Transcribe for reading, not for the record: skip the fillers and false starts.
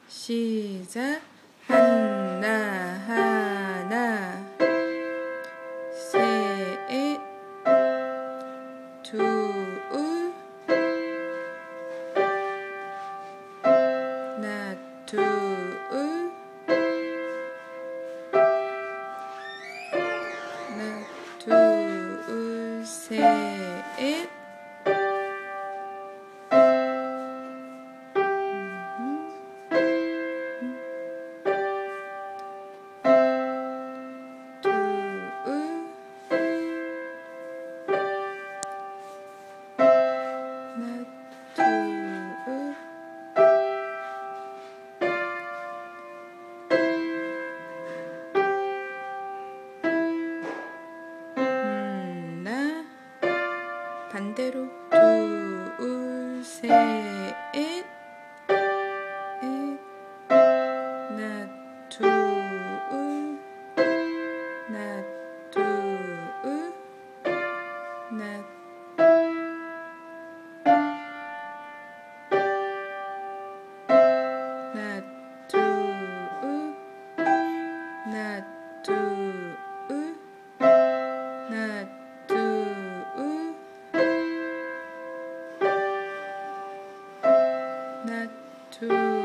시작. 하나 하나 셋 둘 하나 둘 하나 둘 셋 반대로 둘, 셋, 하나, 둘, 하나, 둘, 하나, 하나, 둘, 하나, 둘, 하나, 하나, 둘